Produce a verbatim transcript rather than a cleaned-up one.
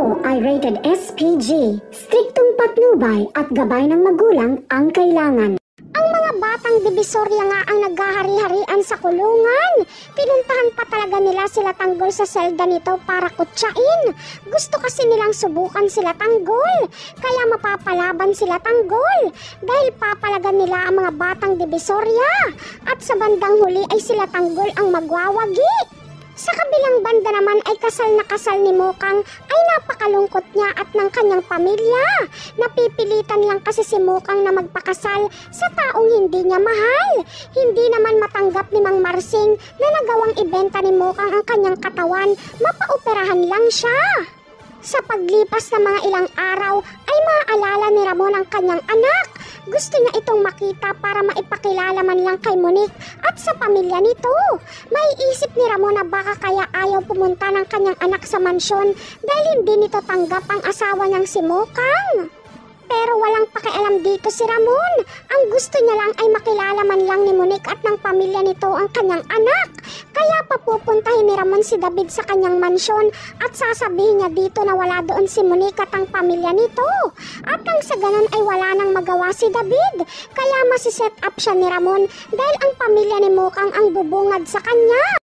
Ito ay rated S P G. Striktong patnubay at gabay ng magulang ang kailangan. Ang mga batang divisorya nga ang naghahari-harian sa kulungan. Pinuntahan pa talaga nila sila Tanggol sa selda nito para kutsain. Gusto kasi nilang subukan sila Tanggol, kaya mapapalaban sila Tanggol dahil papalagan nila ang mga batang divisorya at sa bandang huli ay sila Tanggol ang magwawagi. Sa kabilang banda naman ay kasal na kasal ni Mokang ay napakalungkot niya at ng kanyang pamilya. Napipilitan lang kasi si Mokang na magpakasal sa taong hindi niya mahal. Hindi naman matanggap ni Mang Marsing na nagawang ibenta ni Mokang ang kanyang katawan, mapaoperahan lang siya. Sa paglipas ng mga ilang araw ay maaalala ni Ramon ang kanyang anak. Gusto niya itong makita para maipakilala man lang kay Monique at sa pamilya nito. May isip ni Ramon na baka kaya ayaw pumunta ng kanyang anak sa mansyon dahil hindi nito tanggap ang asawa niyang si Mokang. Pero walang pakialam dito si Ramon. Ang gusto niya lang ay makilala man lang ni Monique at ng pamilya nito ang kanyang anak. Kaya papupuntahin ni Ramon si David sa kanyang mansyon at sasabihin niya dito na wala doon si Monique at ang pamilya nito. At nang sa ganun ay wala nang magawa si David. Kaya masiset up siya ni Ramon dahil ang pamilya ni Mokang ang bubungad sa kanya.